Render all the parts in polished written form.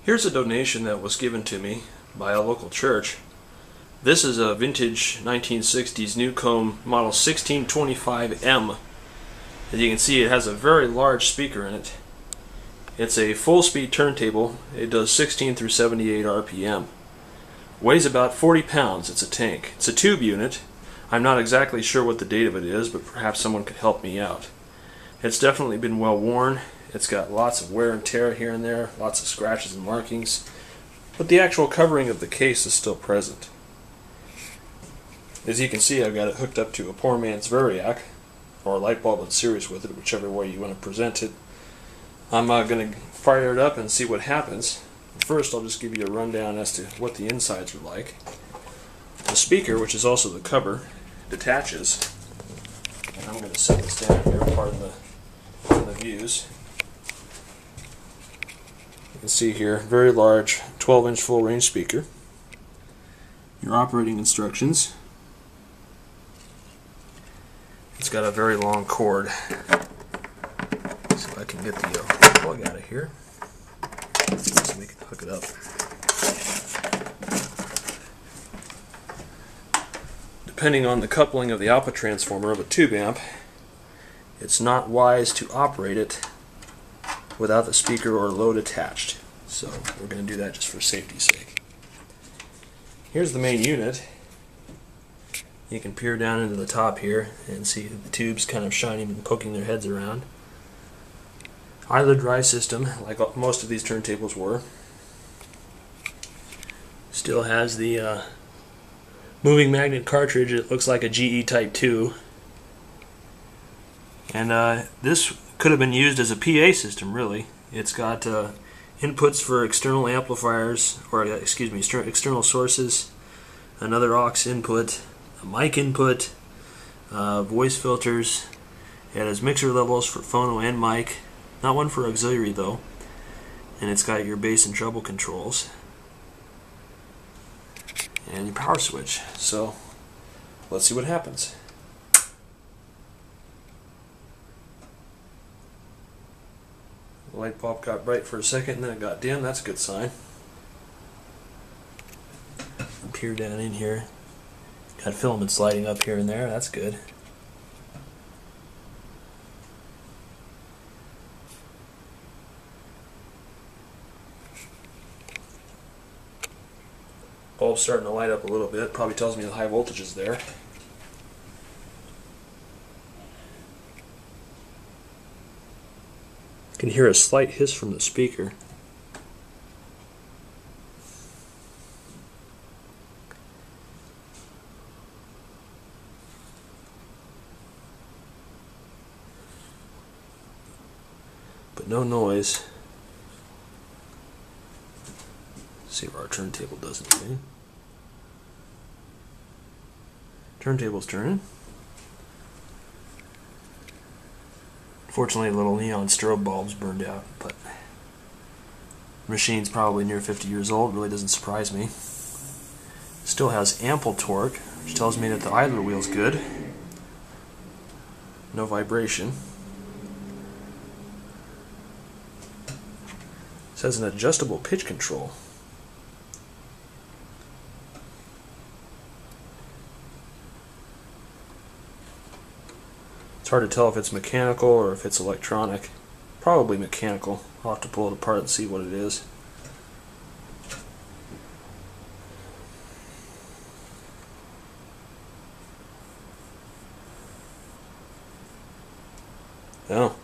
Here's a donation that was given to me by a local church. This is a vintage 1960s Newcomb model 1625M. As you can see, it has a very large speaker in it. It's a full-speed turntable. It does 16 through 78 RPM. Weighs about 40 pounds. It's a tank. It's a tube unit. I'm not exactly sure what the date of it is, but perhaps someone could help me out. It's definitely been well worn. It's got lots of wear and tear here and there, lots of scratches and markings, but the actual covering of the case is still present. As you can see, I've got it hooked up to a poor man's Variac, or a light bulb in series with it, whichever way you want to present it. I'm going to fire it up and see what happens. First, I'll just give you a rundown as to what the insides are like. The speaker, which is also the cover, detaches. And I'm going to set this down here, pardon the views. You can see here, very large 12-inch full-range speaker. Your operating instructions. It's got a very long cord. See if I can get the plug out of here so we can hook it up. Depending on the coupling of the output transformer of a tube amp, it's not wise to operate it without the speaker or load attached. So we're going to do that just for safety's sake. Here's the main unit. You can peer down into the top here and see the tubes kind of shining and poking their heads around. Idler dry system, like most of these turntables were. Still has the moving magnet cartridge. It looks like a GE Type 2. And this could have been used as a PA system, really. It's got inputs for external amplifiers, or external sources, another aux input, a mic input, voice filters. It has mixer levels for phono and mic, not one for auxiliary though. And it's got your bass and treble controls and your power switch. So let's see what happens. The light bulb got bright for a second and then it got dim. That's a good sign. Peer down in here. Got filaments lighting up here and there. That's good. Bulb's starting to light up a little bit. Probably tells me the high voltage is there. You can hear a slight hiss from the speaker. But no noise. See if our turntable does anything. Turntable's turning. Fortunately, little neon strobe bulbs burned out, but the machine's probably near 50 years old. Really doesn't surprise me. Still has ample torque, which tells me that the idler wheel's good. No vibration. This has an adjustable pitch control. It's hard to tell if it's mechanical or if it's electronic. Probably mechanical. I'll have to pull it apart and see what it is. Oh.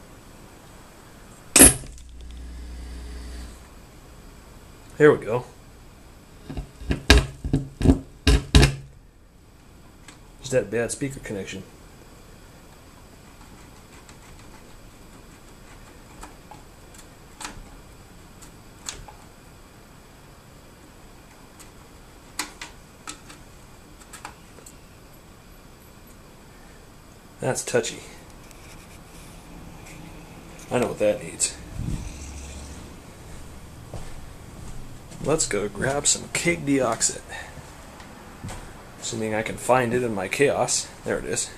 Here we go. Just that bad speaker connection. That's touchy. I know what that needs. Let's go grab some cake deoxit. Assuming I can find it in my chaos. There it is.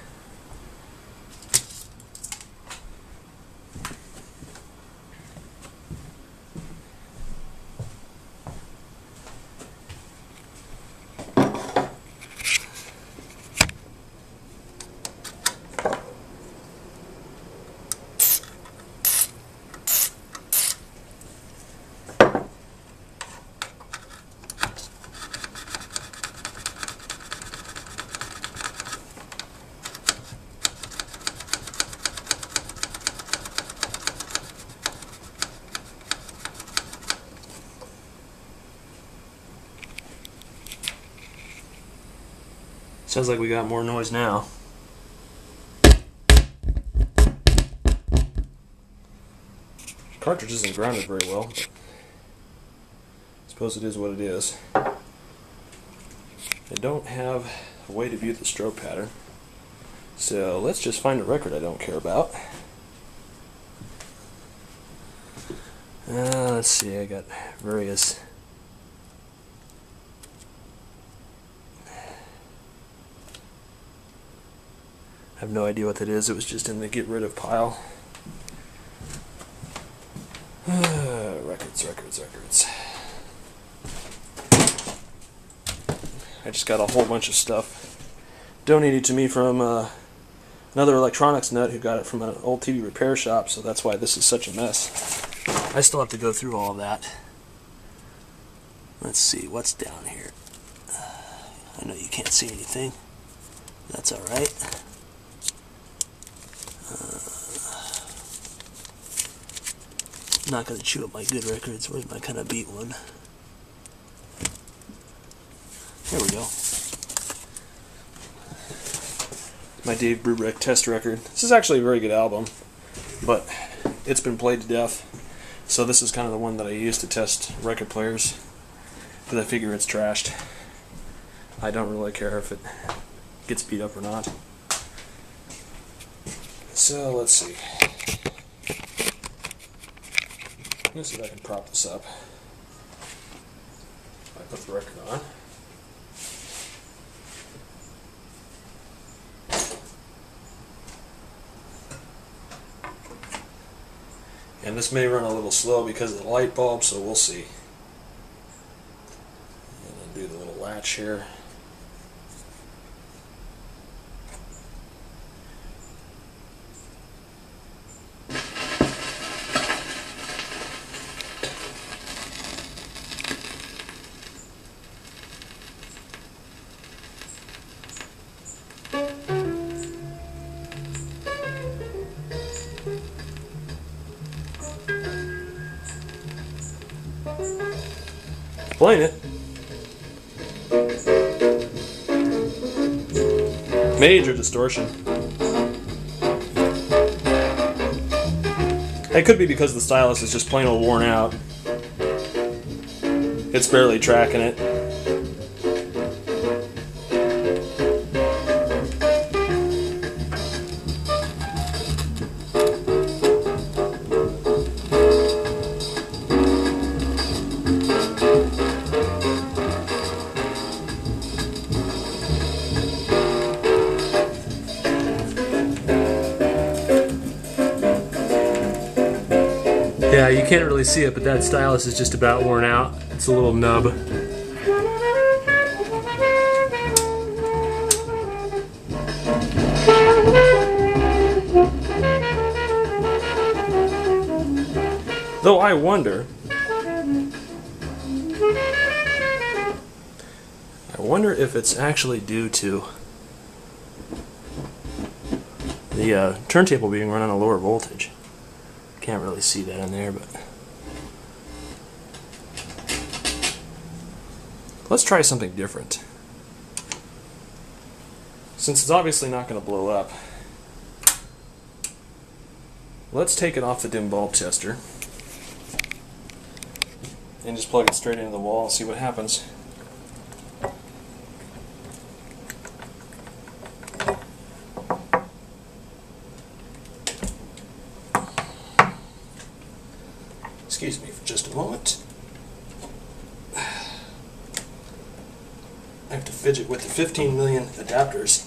Sounds like we got more noise now. Cartridge isn't grounded very well, but I suppose it is what it is. I don't have a way to view the strobe pattern, so let's just find a record I don't care about. Let's see, I got various. I have no idea what that is. It was just in the get rid of pile. Records. I just got a whole bunch of stuff donated to me from another electronics nut who got it from an old TV repair shop, so that's why this is such a mess. I still have to go through all of that. Let's see what's down here. I know you can't see anything. That's alright. Not going to chew up my good records. Where's my kind of beat one? There we go. My Dave Brubeck test record. This is actually a very good album, but it's been played to death. So this is kind of the one that I use to test record players, because I figure it's trashed. I don't really care if it gets beat up or not. So let's see. Let's see if I can prop this up. I put the record on. And this may run a little slow because of the light bulb, so we'll see. And I'll do the little latch here. Playing it. Major distortion. It could be because the stylus is just plain old worn out. It's barely tracking it. Yeah, you can't really see it, but that stylus is just about worn out. It's a little nub. Though I wonder if it's actually due to the turntable being run on a lower voltage. Can't really see that in there, but let's try something different. Since it's obviously not going to blow up, let's take it off the dim bulb tester and just plug it straight into the wall and see what happens. Excuse me for just a moment. I have to fidget with the 15 million adapters,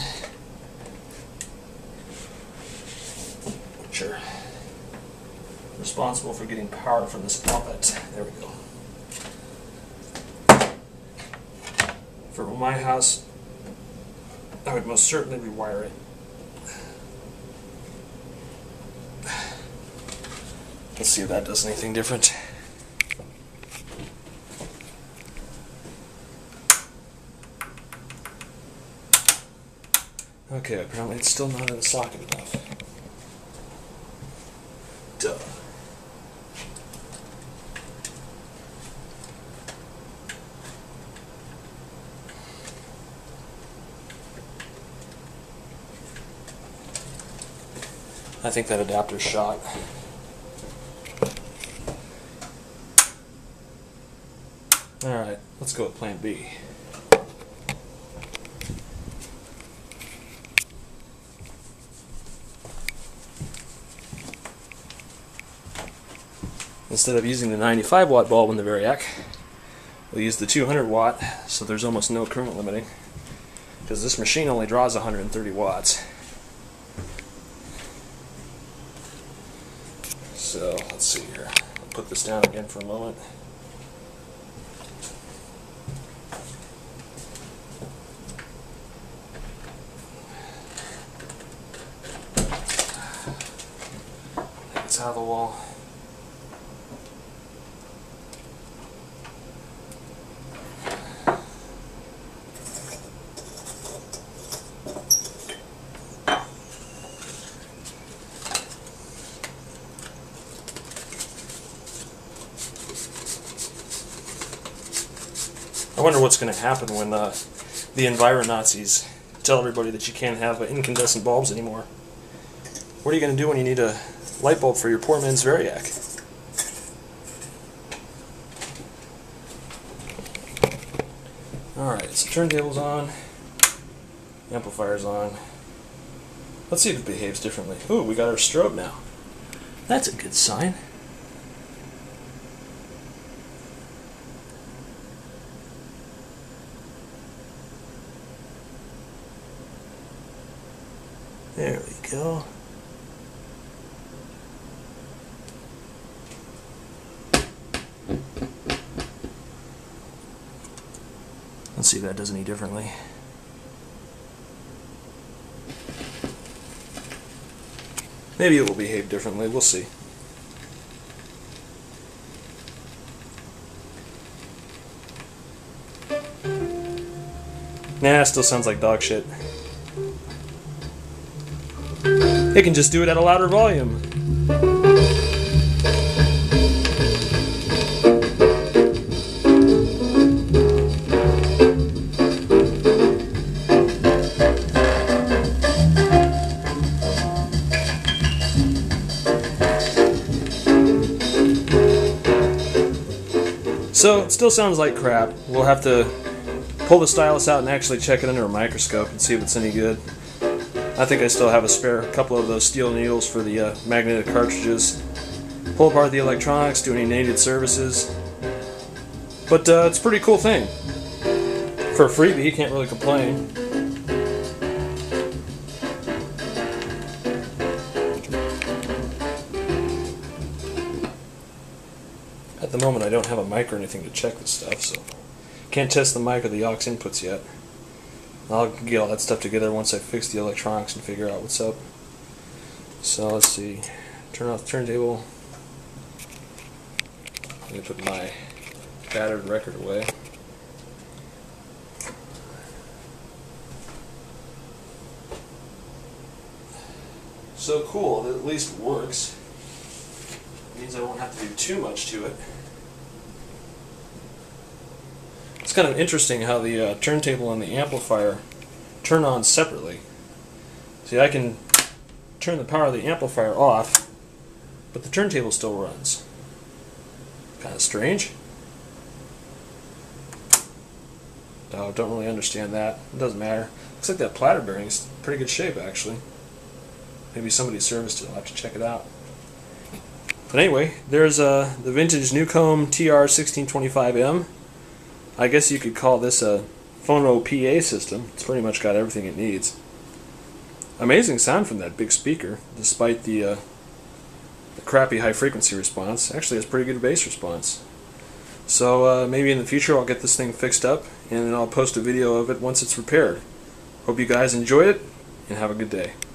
which are responsible for getting power from this outlet. There we go. For my house, I would most certainly rewire it. Let's see if that does anything different. Okay, apparently it's still not in the socket enough. Duh. I think that adapter's shot. Alright, let's go with plan B. Instead of using the 95 watt bulb in the Variac, we'll use the 200 watt, so there's almost no current limiting, because this machine only draws 130 watts. So let's see here. I'll put this down again for a moment. It's out of the wall. I wonder what's going to happen when the Enviro Nazis tell everybody that you can't have incandescent bulbs anymore. What are you going to do when you need a light bulb for your poor man's Variac? Alright, so turntable's on, amplifier's on. Let's see if it behaves differently. Ooh, we got our strobe now. That's a good sign. There we go. Let's see if that does any differently. Maybe it will behave differently, we'll see. Nah, still sounds like dog shit. It can just do it at a louder volume. So, it still sounds like crap. We'll have to pull the stylus out and actually check it under a microscope and see if it's any good. I think I still have a spare couple of those steel needles for the magnetic cartridges. Pull apart the electronics, do any needed services. But it's a pretty cool thing. For a freebie, you can't really complain. At the moment I don't have a mic or anything to check this stuff, so can't test the mic or the aux inputs yet. I'll get all that stuff together once I fix the electronics and figure out what's up. So let's see. Turn off the turntable. I'm going to put my battered record away. So cool, it at least works. It means I won't have to do too much to it. It's kind of interesting how the turntable and the amplifier turn on separately. See, I can turn the power of the amplifier off, but the turntable still runs. Kind of strange. Oh, don't really understand that. It doesn't matter. Looks like that platter bearing is in pretty good shape, actually. Maybe somebody serviced it. I'll have to check it out. But anyway, there's the vintage Newcomb TR1625M. I guess you could call this a phono PA system. It's pretty much got everything it needs. Amazing sound from that big speaker, despite the crappy high frequency response. Actually, it's pretty good bass response. So maybe in the future I'll get this thing fixed up, and then I'll post a video of it once it's repaired. Hope you guys enjoy it, and have a good day.